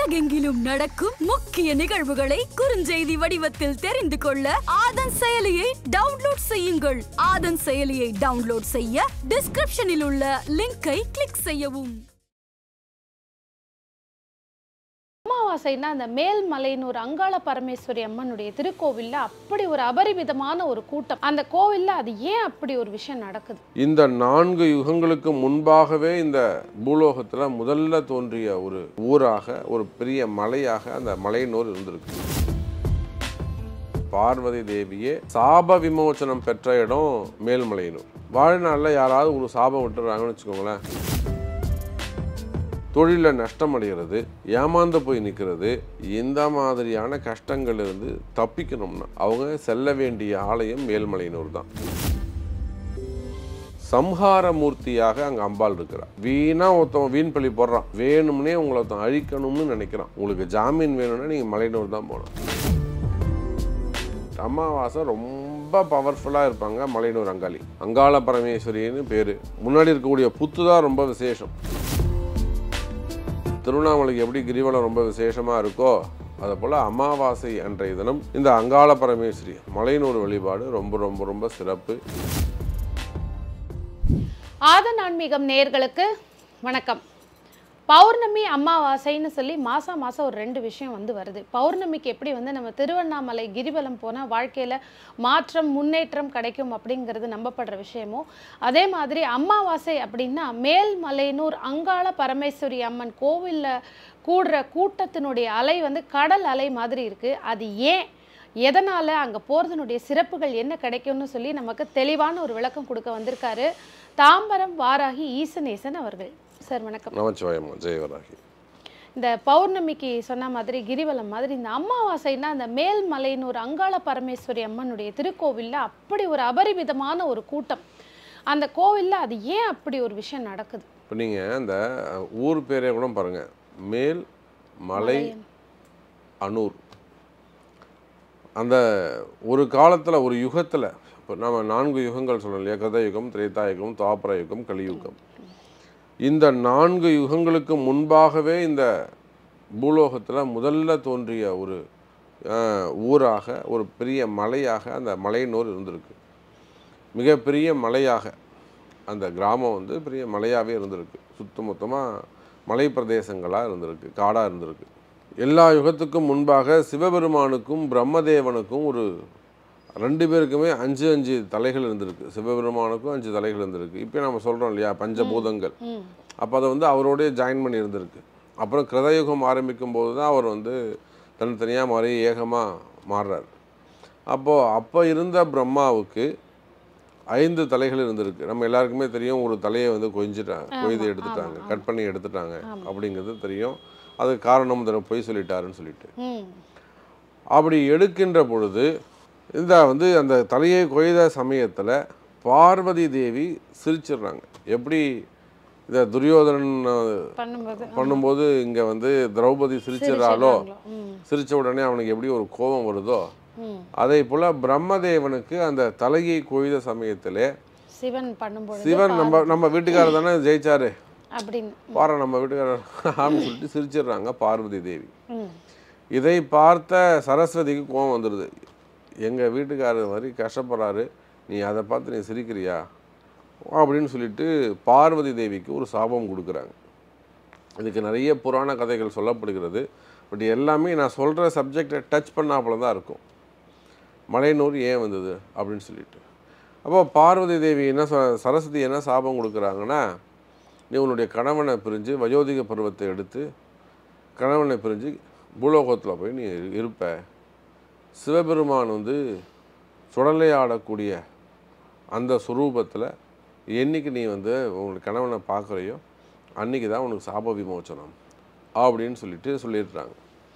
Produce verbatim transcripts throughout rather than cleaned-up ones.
உலகெங்கிலும் நடக்கும் முக்கிய நிகழ்வுகளை குறுஞ்செய்தி வடிவத்தில் தெரிந்து கொள்ள ஆதன் செயலியை டவுன்லோட் செய்யுங்கள். ஆதன் செயலியை டவுன்லோட் செய்ய டிஸ்கிரிப்ஷனில் உள்ள லிங்கை கிளிக் செய்யவும். அமாவாசைன்னா அந்த மேல்மலையனூர் அங்காள பரமேஸ்வரி அம்மனுடைய திருக்கோவில்ல அப்படி ஒரு அபரிமிதமான ஒரு கூட்டம். அந்த கோவில்ல அது ஏன் அப்படி ஒரு விஷயம் நடக்குது? இந்த நான்கு யுகங்களுக்கு முன்பாகவே இந்த பூலோகத்துல முதல்ல தோன்றிய ஒரு ஊராக, ஒரு பெரிய மலையாக அந்த மலையனூர் இருந்திருக்கு. பார்வதி தேவியே சாப விமோச்சனம் பெற்ற இடம் மேல்மலையனூர். வாழ்நாள்ல யாராவது ஒரு சாபம் விட்டுறாங்கன்னு வச்சுக்கோங்களேன், தொழிலில் நஷ்டம் அடைகிறது, ஏமாந்து போய் நிற்கிறது, இந்த மாதிரியான கஷ்டங்கள் இருந்து தப்பிக்கணும்னா அவங்க செல்ல வேண்டிய ஆலயம் மேல்மலையனூர் தான். சம்ஹார மூர்த்தியாக அங்கே அம்பாள் இருக்கிறார். வீணா ஒருத்தவன் வீண் பள்ளி போடுறான், வேணும்னே உங்களை ஒருத்தன் அழிக்கணும்னு நினைக்கிறான், உங்களுக்கு ஜாமீன் வேணும்னா நீங்கள் மலையனூர் தான் போகணும். அமாவாசை ரொம்ப பவர்ஃபுல்லாக இருப்பாங்க மலையனூர் அங்காளி. அங்காள பரமேஸ்வரின்னு பேர். முன்னாடி இருக்கக்கூடிய புத்து தான் ரொம்ப விசேஷம். திருவண்ணாமலைக்கு எப்படி கிரிவலம் ரொம்ப விசேஷமாக இருக்கோ அதை போல் அமாவாசை அன்றைய தினம் இந்த அங்காள பரமேஸ்வரி மலையனூர் வழிபாடு ரொம்ப ரொம்ப ரொம்ப சிறப்பு. ஆதன் ஆன்மீகம் நேயர்களுக்கு வணக்கம். பௌர்ணமி அமாவாசைன்னு சொல்லி மாதம் மாதம் ஒரு ரெண்டு விஷயம் வந்து வருது. பௌர்ணமிக்கு எப்படி வந்து நம்ம திருவண்ணாமலை கிரிவலம் போனால் வாழ்க்கையில் மாற்றம் முன்னேற்றம் கிடைக்கும் அப்படிங்கிறது நம்பப்படுற விஷயமோ, அதே மாதிரி அமாவாசை அப்படின்னா மேல்மலையனூர் அங்காள பரமேஸ்வரி அம்மன் கோவிலில் கூடுற கூட்டத்தினுடைய அலை வந்து கடல் அலை மாதிரி இருக்குது. அது ஏன், எதனால், அங்கே போகிறதுனுடைய சிறப்புகள் என்ன கிடைக்கும்னு சொல்லி நமக்கு தெளிவான ஒரு விளக்கம் கொடுக்க வந்திருக்காரு தாம்பரம் வாராகி ஈசனேசன் அவர்கள். சார் வணக்கம். நமச்சிவாயம். ஜெயவராகி. இந்த பௌர்ணமிக்கு சொன்ன மாதிரி கிரிவலம் மாதிரி இந்த அமாவாசைன்னா அந்த மேல்மலையனூர் அங்காள பரமேஸ்வரி அம்மனுடைய திருக்கோவிலில் அப்படி ஒரு அபரிமிதமான ஒரு கூட்டம். அந்த கோவிலில் அது ஏன் அப்படி ஒரு விஷயம் நடக்குது? இப்போ நீங்கள் அந்த ஊர் பேரே கூட பாருங்கள், மேல் மலை அனூர். அந்த ஒரு காலத்தில் ஒரு யுகத்தில், இப்போ நம்ம நான்கு யுகங்கள் சொல்லணும் இல்லையா, கத யுகம், திரேதா யுகம், துவாபர யுகம், கலியுகம். இந்த நான்கு யுகங்களுக்கு முன்பாகவே இந்த பூலோகத்தில் முதல்ல தோன்றிய ஒரு ஊராக, ஒரு பெரிய மலையாக அந்த மலையனூர் இருந்திருக்கு. மிகப்பெரிய மலையாக அந்த கிராமம் வந்து பெரிய மலையாகவே இருந்திருக்கு. சுத்த மொத்தமாக மலை பிரதேசங்களாக இருந்திருக்கு, காடாக இருந்திருக்கு. எல்லா யுகத்துக்கும் முன்பாக சிவபெருமானுக்கும் பிரம்மதேவனுக்கும் ஒரு ரெண்டு பேருக்குமே அஞ்சு அஞ்சு தலைகள் இருந்திருக்கு. சிவபெருமானுக்கும் அஞ்சு தலைகள் இருந்திருக்கு. இப்போ நம்ம சொல்கிறோம் இல்லையா பஞ்சபூதங்கள், அப்போ அதை வந்து அவரோடய ஜாயின் பண்ணி இருந்திருக்கு. அப்புறம் கிருதயுகம் ஆரம்பிக்கும் போது தான் அவர் வந்து தனித்தனியாக மாறி ஏகமாக மாறுறார். அப்போது அப்போ இருந்த பிரம்மாவுக்கு ஐந்து தலைகள் இருந்திருக்கு. நம்ம எல்லாருக்குமே தெரியும், ஒரு தலையை வந்து கொஞ்சிட்டாங்க, கொய்து எடுத்துட்டாங்க, கட் பண்ணி எடுத்துட்டாங்க அப்படிங்கிறது தெரியும். அது காரணம் தர பொய் சொல்லிட்டாருன்னு சொல்லிட்டு. அப்படி எடுக்கின்ற பொழுது இந்த வந்து அந்த தலையை கொய்த சமயத்தில் பார்வதி தேவி சிரிச்சிடுறாங்க. எப்படி இந்த துரியோதனன் பண்ணும்போது இங்கே வந்து திரௌபதி சிரிச்சிடறாலோ, சிரித்த உடனே அவனுக்கு எப்படி ஒரு கோபம் வருதோ, அதே போல் பிரம்மதேவனுக்கு அந்த தலையை கொய்த சமயத்தில் சிவன் பண்ணும்போது சிவன் நம்ம நம்ம வீட்டுக்காரர் தானே ஜெயிச்சாரு அப்படின்னு பாரு நம்ம வீட்டுக்காரர் அப்படின்னு சொல்லிட்டு சிரிச்சிடுறாங்க பார்வதி தேவி. இதை பார்த்த சரஸ்வதிக்கு கோபம் வந்துடுது. எங்கள் வீட்டுக்காரர் மாதிரி கஷ்டப்படுறாரு, நீ அதை பார்த்து நீ சிரிக்கிறியா அப்படின்னு சொல்லிட்டு பார்வதி தேவிக்கு ஒரு சாபம் கொடுக்குறாங்க. இதுக்கு நிறைய புராண கதைகள் சொல்லப்படுகிறது. பட் எல்லாமே நான் சொல்கிற சப்ஜெக்டை டச் பண்ணாப்புல தான் இருக்கும். மலையனூர் ஏன் வந்தது அப்படின்னு சொல்லிட்டு. அப்போ பார்வதி தேவி என்ன சரஸ்வதி என்ன சாபம் கொடுக்குறாங்கன்னா, நீ உன்னுடைய கணவனை பிரிஞ்சு வயோதிக பருவத்தை எடுத்து கணவனை பிரிஞ்சு பூலோகத்தில் போய் நீ இருப்ப. சிவபெருமான் வந்து சுடலை ஆடக்கூடிய அந்த சுரூபத்தில் என்றைக்கு நீ வந்து உங்களுக்கு கணவனை பார்க்குறையோ அன்றைக்கி தான் உனக்கு சாப விமோச்சனம் அப்படின்னு சொல்லிட்டு சொல்லிடுறாங்க.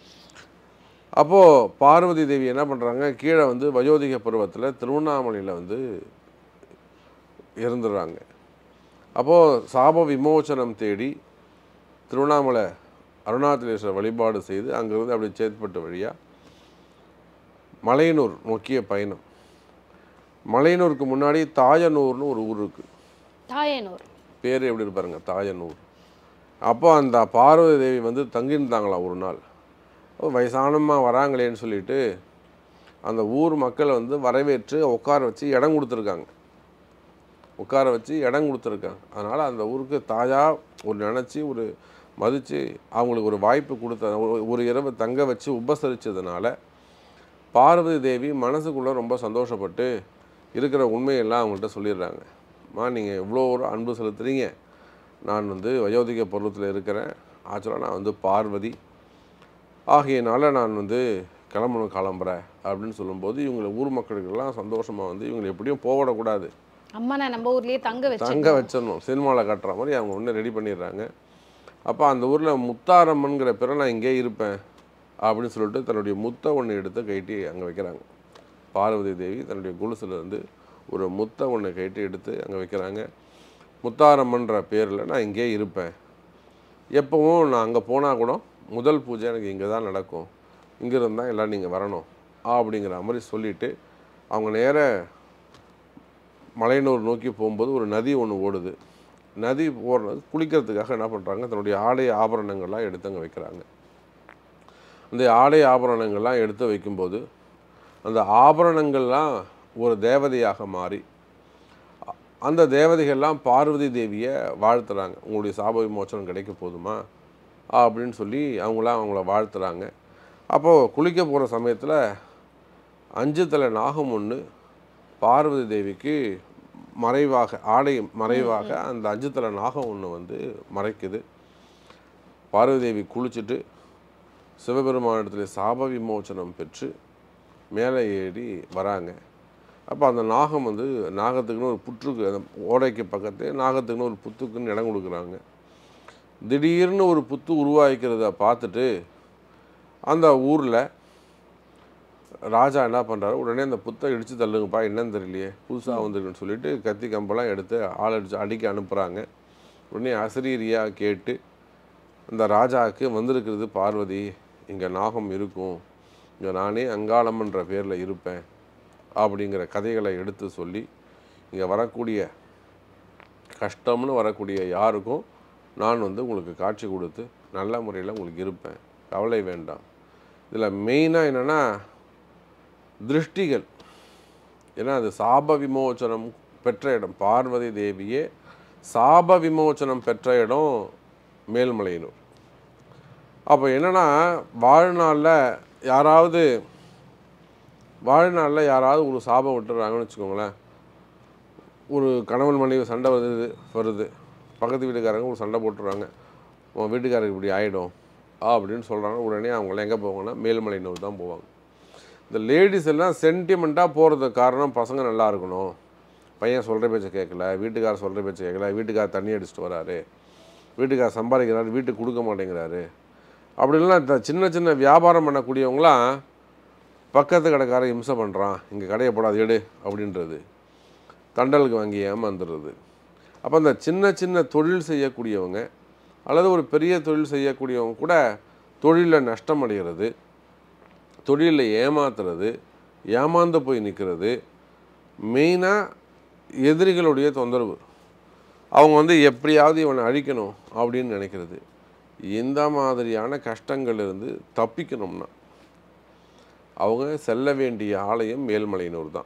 அப்போது பார்வதி தேவி என்ன பண்ணுறாங்க, கீழே வந்து வயோதிக பருவத்தில் திருவண்ணாமலையில் வந்து இருந்துடுறாங்க. அப்போது சாப விமோச்சனம் தேடி திருவண்ணாமலை அருணாச்சலேஸ்வரர் வழிபாடு செய்து அங்கேருந்து அப்படி சேத்பட்டு வழியாக மலையனூர் நோக்கிய பயணம். மலையனூருக்கு முன்னாடி தாயனூர்னு ஒரு ஊர் இருக்குது. தாயனூர் பேர் எப்படி இருப்பாருங்க, தாயனூர். அப்போ அந்த பார்வதி தேவி வந்து தங்கியிருந்தாங்களாம் ஒரு நாள். வயசானம்மா வராங்களேன்னு சொல்லிட்டு அந்த ஊர் மக்கள் வந்து வரவேற்று உட்கார வச்சு இடம் கொடுத்துருக்காங்க உட்கார வச்சு இடம் கொடுத்துருக்காங்க. அதனால் அந்த ஊருக்கு தாயாக ஒரு நினச்சி ஒரு மதித்து அவங்களுக்கு ஒரு வாய்ப்பு கொடுத்த ஒரு இரவு தங்க வச்சு உபசரித்ததுனால பார்வதி தேவி மனசுக்குள்ளே ரொம்ப சந்தோஷப்பட்டு இருக்கிற உண்மையெல்லாம் அவங்கள்ட்ட சொல்லிடுறாங்க. மா நீங்கள் எவ்வளோ ஒரு அன்பு செலுத்துறீங்க, நான் வந்து வயோதிக பருவத்தில் இருக்கிறேன், ஆக்சுவலாக நான் வந்து பார்வதி ஆகியனால நான் வந்து கிளம்பணும் கிளம்புறேன் அப்படின்னு சொல்லும்போது இவங்களை ஊர் மக்களுக்கெல்லாம் சந்தோஷமாக வந்து இவங்களை எப்படியும் போகக்கூடாது, அம்மா நான் நம்ம ஊர்லேயே தங்க வச்சு தங்க வச்சிடணும், சினிமாவில் கட்டுற மாதிரி அவங்க ஒன்று ரெடி பண்ணிடுறாங்க. அப்போ அந்த ஊரில் முத்தாரம்மன்கிற பேரை நான் இங்கே இருப்பேன் அப்படின்னு சொல்லிட்டு தன்னுடைய முத்தை ஒன்று எடுத்து கைட்டி அங்கே வைக்கிறாங்க. பார்வதி தேவி தன்னுடைய கொலுசுலேருந்து ஒரு முத்தை ஒன்று கைட்டி எடுத்து அங்கே வைக்கிறாங்க. முத்தாரம்மன்ற பேரில் நான் இங்கே இருப்பேன், எப்போவும் நான் அங்கே போனால் கூட முதல் பூஜை எனக்கு இங்கே தான் நடக்கும், இங்கே இருந்தால் எல்லாம் நீங்கள் வரணும் அப்படிங்கிற மாதிரி சொல்லிவிட்டு அவங்க நேர மலையனூர் நோக்கி போகும்போது ஒரு நதி ஒன்று ஓடுது. நதி போடுறது குளிக்கிறதுக்காக என்ன பண்ணுறாங்க, தன்னுடைய ஆடை ஆபரணங்கள்லாம் எடுத்து அங்கே வைக்கிறாங்க. அந்த ஆடை ஆபரணங்கள்லாம் எடுத்து வைக்கும்போது அந்த ஆபரணங்கள்லாம் ஒரு தேவதையாக மாறி அந்த தேவதைகள்லாம் பார்வதி தேவியை வாழ்த்துறாங்க. உங்களுடைய சாப விமோச்சனம் கிடைக்க போதுமா அப்படின்னு சொல்லி அவங்களாம் அவங்கள வாழ்த்துறாங்க. அப்போது குளிக்க போகிற சமயத்தில் அஞ்சு தலை நாகம் ஒன்று பார்வதி தேவிக்கு மறைவாக ஆடை மறைவாக அந்த அஞ்சு தலை நாகம் ஒன்று வந்து மறைக்குது. பார்வதி தேவி குளிச்சுட்டு சிவபெருமானிடத்தில் சாப விமோச்சனம் பெற்று மேலே ஏறி வராங்க. அப்போ அந்த நாகம் வந்து நாகத்துக்குன்னு ஒரு புற்றுக்கு அந்த ஓடைக்கு பக்கத்து நாகத்துக்குன்னு ஒரு புத்துக்குன்னு இடம் கொடுக்குறாங்க. திடீர்னு ஒரு புத்து உருவாக்கிறத பார்த்துட்டு அந்த ஊரில் ராஜா என்ன பண்ணுறாரு, உடனே அந்த புத்தை இடித்து தள்ளுங்கப்பா, என்னன்னு தெரியலையே புதுசாக வந்துருக்குன்னு சொல்லிட்டு கத்தி கம்பெல்லாம் எடுத்து ஆள் அடித்து அடிக்க அனுப்புகிறாங்க. உடனே அசரீரியாக கேட்டு அந்த ராஜாவுக்கு வந்திருக்கிறது பார்வதி, இங்கே நாகம் இருக்கும், இங்கே நானே அங்காளம்மன்ற பேரில் இருப்பேன் அப்படிங்கிற கதைகளை எடுத்து சொல்லி இங்கே வரக்கூடிய கஷ்டம்னு வரக்கூடிய யாருக்கும் நான் வந்து உங்களுக்கு காட்சி கொடுத்து நல்ல முறையில் உங்களுக்கு இருப்பேன், கவலை வேண்டாம். இதில் மெயினாக என்னென்னா திருஷ்டிகள், ஏன்னா அது சாப விமோச்சனம் பெற்ற இடம். பார்வதி தேவியே சாப விமோச்சனம் பெற்ற இடம் மேல்மலையனூர். அப்போ என்னென்னா வாழ்நாளில் யாராவது வாழ்நாளில் யாராவது ஒரு சாபம் விட்டுறாங்கன்னு வச்சுக்கோங்களேன், ஒரு கணவன் மனைவி சண்டை வருது வருது பக்கத்து வீட்டுக்காரங்க ஒரு சண்டை போட்டுறாங்க, உன் வீட்டுக்காரருக்கு இப்படி ஆகிடும் அப்படின்னு சொல்கிறாங்க. உடனே அவங்களாம் எங்கே போவாங்கன்னா மேல்மலையனூர் தான் போவாங்க. இந்த லேடிஸ் எல்லாம் சென்டிமெண்ட்டாக போகிறதுக்கு காரணம் பசங்க நல்லா இருக்கணும், பையன் சொல்கிற பேச்சை கேட்கல, வீட்டுக்காரர் சொல்கிற பேச்சை கேட்கல, வீட்டுக்காரர் தண்ணி அடிச்சுட்டு வராரு, வீட்டுக்காரர் சம்பாதிக்கிறாரு, வீட்டுக்கு கொடுக்க மாட்டேங்கிறாரு அப்படின்லாம் இந்த சின்ன சின்ன வியாபாரம் பண்ணக்கூடியவங்களாம் பக்கத்து கடைக்காரன் இம்சை பண்ணுறான், இங்கே கடையை போடாது எடு அப்படின்றது, தண்டலுக்கு வாங்கி ஏமாந்துடுறது. அப்போ அந்த சின்ன சின்ன தொழில் செய்யக்கூடியவங்க அல்லது ஒரு பெரிய தொழில் செய்யக்கூடியவங்க கூட தொழிலில் நஷ்டம் அடைகிறது, தொழிலில் ஏமாத்துறது, ஏமாந்து போய் நிற்கிறது, மெயினாக எதிரிகளுடைய தொந்தரவு, அவங்க வந்து எப்படியாவது இவனை அழிக்கணும் அப்படின்னு நினைக்கிறது. இந்த மாதிரியான கஷ்டங்கள்லேருந்து தப்பிக்கணும்னா அவங்க செல்ல வேண்டிய ஆலயம் மேல்மலையனூர் தான்.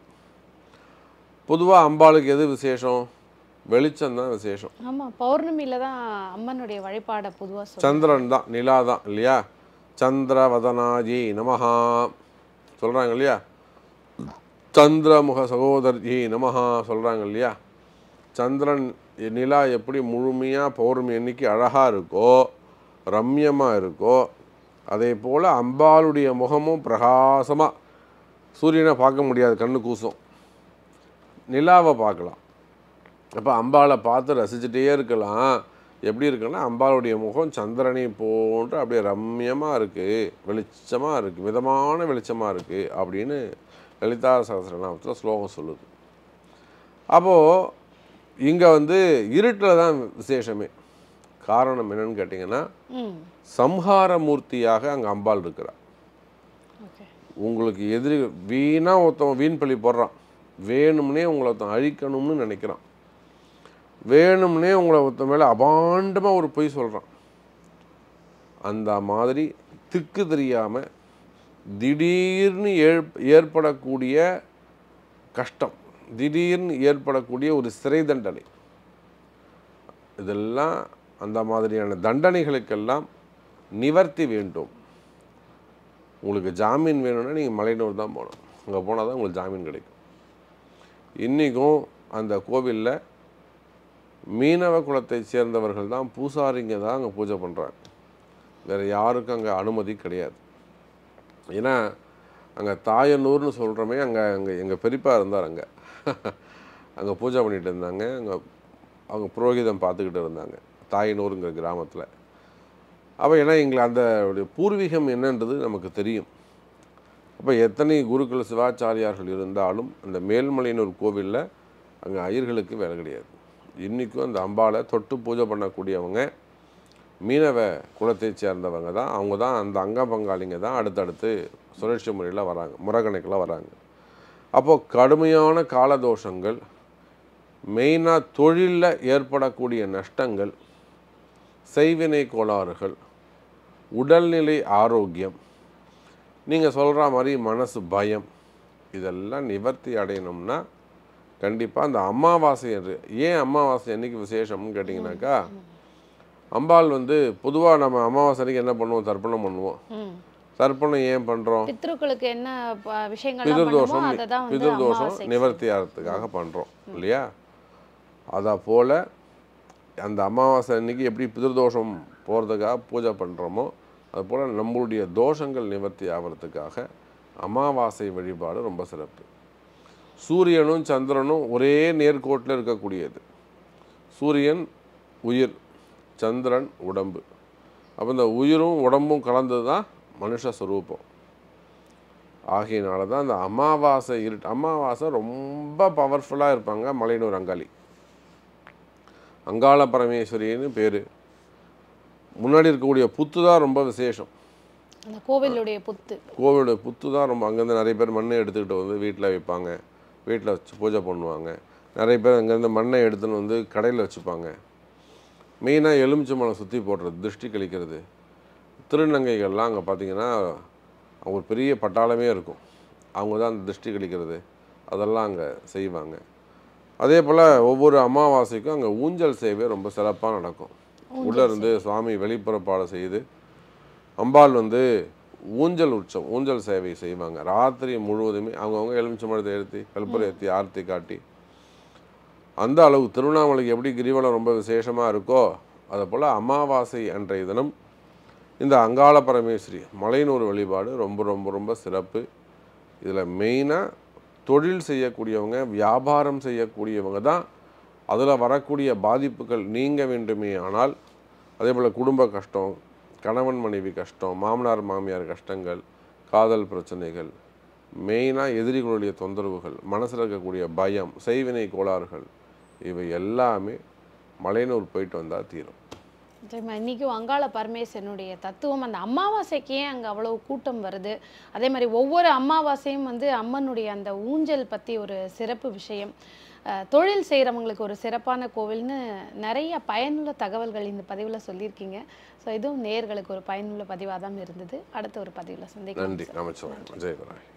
பொதுவாக அம்பாளுக்கு எது விசேஷம், வெளிச்சம் தான் விசேஷம். ஆமாம், பௌர்ணமியில் தான் அம்மனுடைய வழிபாடை பொதுவாக சந்திரன் தான், நிலா தான் இல்லையா, சந்திரவதனாஜி நமஹா சொல்கிறாங்க இல்லையா, சந்திரமுக சகோதரி நமஹா சொல்கிறாங்க இல்லையா. சந்திரன் நிலா எப்படி முழுமையாக பௌர்ணமி அன்னைக்கு அழகாக இருக்கோ ரம்யமாக இருக்கோ, அதே போல் அம்பாளுடைய முகமும் பிரகாசமாக, சூரியனை பார்க்க முடியாது கண்ணு கூசும், நிலாவை பார்க்கலாம். அப்போ அம்பாளை பார்த்து ரசிச்சுட்டே இருக்கலாம். எப்படி இருக்குன்னா அம்பாளுடைய முகம் சந்திரனை போன்று அப்படியே ரம்யமாக இருக்குது, வெளிச்சமாக இருக்குது, மிதமான வெளிச்சமாக இருக்குது அப்படின்னு லலிதா சகஸ்ரநாமத்தில் ஸ்லோகம் சொல்லுது. அப்போது இங்கே வந்து இருட்டில் தான் விசேஷமே. காரணம் என்னன்னு கேட்டிங்கன்னா சம்ஹார மூர்த்தியாக அங்கே அம்பாள் இருக்கிறார். உங்களுக்கு எதிரி வீணாக ஒருத்தவன் வீண் பழி போடுறான், வேணும்னே உங்களை ஒருத்தன் அழிக்கணும்னு நினைக்கிறான், வேணும்னே உங்களை ஒருத்த மேலே அபாண்டமாக ஒரு பொய் சொல்கிறான், அந்த மாதிரி திக்கு தெரியாமல் திடீர்னு ஏற்படக்கூடிய கஷ்டம், திடீர்னு ஏற்படக்கூடிய ஒரு சிறை தண்டனை, இதெல்லாம் அந்த மாதிரியான தண்டனைகளுக்கெல்லாம் நிவர்த்தி வேண்டும். உங்களுக்கு ஜாமீன் வேணும்னா நீங்கள் மலையனூர் தான் போகணும். அங்கே போனால் தான் உங்களுக்கு ஜாமீன் கிடைக்கும். இன்றைக்கும் அந்த கோவிலில் மீனவ குலத்தை சேர்ந்தவர்கள் தான் பூசாரிங்க தான் அங்கே பூஜை பண்ணுறாங்க. வேறு யாருக்கும் அங்கே அனுமதி கிடையாது. ஏன்னா அங்கே தாயனூர்னு சொல்கிறோமே, அங்கே அங்கே எங்கள் பெரியப்பா இருந்தார். அங்கே அங்கே பூஜை பண்ணிகிட்டு இருந்தாங்க. அங்கே அவங்க புரோகிதம் பார்த்துக்கிட்டு இருந்தாங்க தாயனூருங்கிற கிராமத்தில். அப்போ ஏன்னா எங்களை அந்த பூர்வீகம் என்னன்றது நமக்கு தெரியும். அப்போ எத்தனை குருக்கள் சிவாச்சாரியார்கள் இருந்தாலும் அந்த மேல்மலையனூர் கோவிலில் அங்கே ஐயர்களுக்கு வேலை கிடையாது. இன்றைக்கும் அந்த அம்பாவை தொட்டு பூஜை பண்ணக்கூடியவங்க மீனவ குலத்தை சேர்ந்தவங்க தான். அவங்க தான் அந்த அங்க பங்காளிங்க தான் அடுத்தடுத்து சுழற்சி முறையில் வராங்க, முறகணக்கில் வராங்க. அப்போது கடுமையான காலதோஷங்கள், மெயினாக தொழிலில் ஏற்படக்கூடிய நஷ்டங்கள், செய்வினை கோளாறுகள், உடல்நிலை ஆரோக்கியம், நீங்கள் சொல்கிற மாதிரி மனசு பயம், இதெல்லாம் நிவர்த்தி அடையணும்னா கண்டிப்பாக அந்த அமாவாசை என்று. ஏன் அமாவாசை அன்றைக்கி விசேஷம்னு கேட்டிங்கனாக்கா, அம்பாள் வந்து பொதுவாக நம்ம அமாவாசை அன்றைக்கி என்ன பண்ணுவோம்? தர்ப்பணம் பண்ணுவோம். தர்ப்பணம் ஏன் பண்ணுறோம்? பித்ருக்களுக்கு என்ன விஷயங்கள், பிதிர்தோஷம் பிதிர்தோஷம் நிவர்த்தி ஆகிறதுக்காக பண்ணுறோம் இல்லையா? அதை போல் அந்த அமாவாசை அன்றைக்கி எப்படி பிதிர்தோஷம் போகிறதுக்காக பூஜை பண்ணுறோமோ, அதுபோல் நம்மளுடைய தோஷங்கள் நிவர்த்தி ஆகிறதுக்காக அமாவாசை வழிபாடு ரொம்ப சிறப்பு. சூரியனும் சந்திரனும் ஒரே நேர்கோட்டில் இருக்கக்கூடியது. சூரியன் உயிர், சந்திரன் உடம்பு. அப்போ இந்த உயிரும் உடம்பும் கலந்தது தான் மனுஷ ஸ்வரூபம். ஆகையினால தான் அந்த அமாவாசை இருட்டு, அமாவாசை ரொம்ப பவர்ஃபுல்லாக இருப்பாங்க மலையனூர் அங்காளி. அங்காள பரமேஸ்வரின்னு பேர். முன்னாடி இருக்கக்கூடிய புத்து தான் ரொம்ப விசேஷம். அந்த கோவிலுடைய புத்து, கோவிலுடைய புத்து தான் ரொம்ப. அங்கேருந்து நிறைய பேர் மண்ணை எடுத்துக்கிட்டு வந்து வீட்டில் வைப்பாங்க, வீட்டில் வச்சு பூஜை பண்ணுவாங்க. நிறைய பேர் அங்கேருந்து மண்ணை எடுத்துன்னு வந்து கடையில் வச்சுப்பாங்க. மெயினாக எலுமிச்சை மலை சுற்றி போடுறது, திருஷ்டி கழிக்கிறது. திருநங்கைகள்லாம் அங்கே பார்த்திங்கன்னா அவங்க ஒரு பெரிய பட்டாளமே இருக்கும். அவங்க தான் அந்த திருஷ்டி கழிக்கிறது அதெல்லாம் அங்கே செய்வாங்க. அதே போல் ஒவ்வொரு அமாவாசைக்கும் அங்கே ஊஞ்சல் சேவை ரொம்ப சிறப்பாக நடக்கும். உள்ளே இருந்து சுவாமி வெளிப்புறப்பாடு செய்து அம்பாள் வந்து ஊஞ்சல் உற்சவம், ஊஞ்சல் சேவை செய்வாங்க. ராத்திரி முழுவதுமே அவங்கவுங்க எலுமிச்சை மரத்தை ஏற்றி கல்புரை ஏற்றி ஆர்த்தி காட்டி, அந்த அளவு திருவண்ணாமலைக்கு எப்படி கிரிவலம் ரொம்ப விசேஷமாக இருக்கோ அதை போல் அமாவாசை அன்றைய தினம் இந்த அங்காள பரமேஸ்வரி மலையனூர் வழிபாடு ரொம்ப ரொம்ப ரொம்ப சிறப்பு. இதில் மெயினாக தொழில் செய்யக்கூடியவங்க, வியாபாரம் செய்யக்கூடியவங்க தான் அதில் வரக்கூடிய பாதிப்புகள் நீங்க வேண்டுமே. ஆனால் அதே போல் குடும்ப கஷ்டம், கணவன் மனைவி கஷ்டம், மாமனார் மாமியார் கஷ்டங்கள், காதல் பிரச்சனைகள், மெயினாக எதிரிகளுடைய தொந்தரவுகள், மனசில் இருக்கக்கூடிய பயம், செய்வினை கோளாறுகள், இவை எல்லாமே மலையனூர் போயிட்டு வந்தால் தீரும். இன்றைக்கும் அங்காள பரமேஸ்வரனுடைய தத்துவம், அந்த அமாவாசைக்கு ஏன் அங்கே அவ்வளோ கூட்டம் வருது, அதே மாதிரி ஒவ்வொரு அமாவாசையும் வந்து அம்மனுடைய அந்த ஊஞ்சல் பற்றி ஒரு சிறப்பு விஷயம், தொழில் செய்கிறவங்களுக்கு ஒரு சிறப்பான கோவில்னு நிறைய பயனுள்ள தகவல்கள் இந்த பதிவில் சொல்லியிருக்கீங்க. ஸோ இதுவும் நேயர்களுக்கு ஒரு பயனுள்ள பதிவாக தான் இருந்தது. அடுத்த ஒரு பதிவில் சந்திக்கலாம். நன்றி. நமச்சிவாயம். ஜெயகுராய்.